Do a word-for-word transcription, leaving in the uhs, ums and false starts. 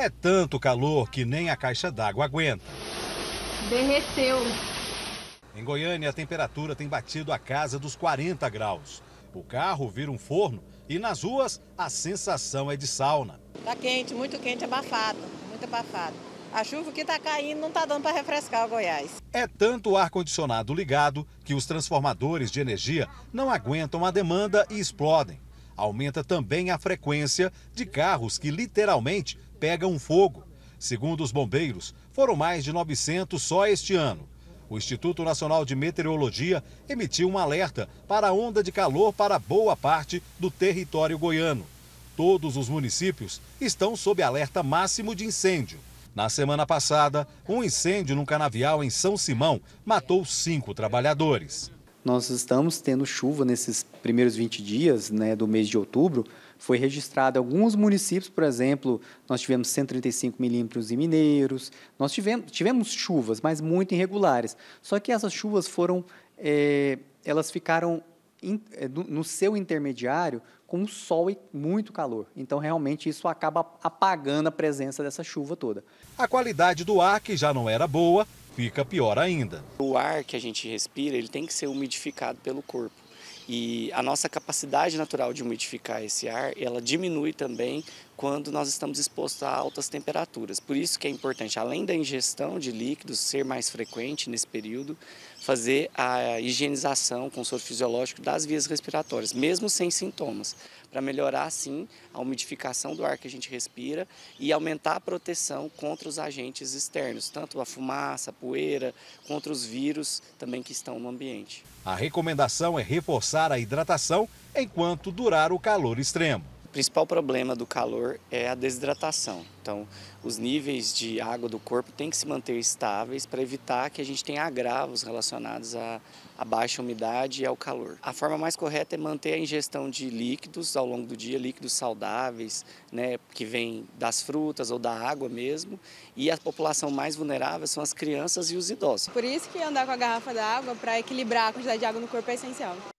É tanto calor que nem a caixa d'água aguenta. Derreteu. Em Goiânia, a temperatura tem batido a casa dos quarenta graus. O carro vira um forno e nas ruas a sensação é de sauna. Tá quente, muito quente, abafado, muito abafado. A chuva que tá caindo não tá dando para refrescar o Goiás. É tanto o ar-condicionado ligado que os transformadores de energia não aguentam a demanda e explodem. Aumenta também a frequência de carros que literalmente pegam fogo. Segundo os bombeiros, foram mais de novecentos só este ano. O Instituto Nacional de Meteorologia emitiu um alerta para a onda de calor para boa parte do território goiano. Todos os municípios estão sob alerta máximo de incêndio. Na semana passada, um incêndio num canavial em São Simão matou cinco trabalhadores. Nós estamos tendo chuva nesses primeiros vinte dias, né, do mês de outubro. Foi registrado em alguns municípios, por exemplo, nós tivemos cento e trinta e cinco milímetros em Mineiros. Nós tivemos, tivemos chuvas, mas muito irregulares. Só que essas chuvas foram, é, elas ficaram in, é, no, no seu intermediário com sol e muito calor. Então, realmente, isso acaba apagando a presença dessa chuva toda. A qualidade do ar, que já não era boa, fica pior ainda. O ar que a gente respira, ele tem que ser umidificado pelo corpo. E a nossa capacidade natural de umidificar esse ar, ela diminui também quando nós estamos expostos a altas temperaturas. Por isso que é importante, além da ingestão de líquidos ser mais frequente nesse período, fazer a higienização com soro fisiológico das vias respiratórias, mesmo sem sintomas, para melhorar, sim, a umidificação do ar que a gente respira e aumentar a proteção contra os agentes externos, tanto a fumaça, a poeira, contra os vírus também que estão no ambiente. A recomendação é reforçar a hidratação enquanto durar o calor extremo. O principal problema do calor é a desidratação. Então, os níveis de água do corpo têm que se manter estáveis para evitar que a gente tenha agravos relacionados à, à baixa umidade e ao calor. A forma mais correta é manter a ingestão de líquidos ao longo do dia, líquidos saudáveis, né, que vêm das frutas ou da água mesmo. E a população mais vulnerável são as crianças e os idosos. Por isso que andar com a garrafa d'água para equilibrar a quantidade de água no corpo é essencial.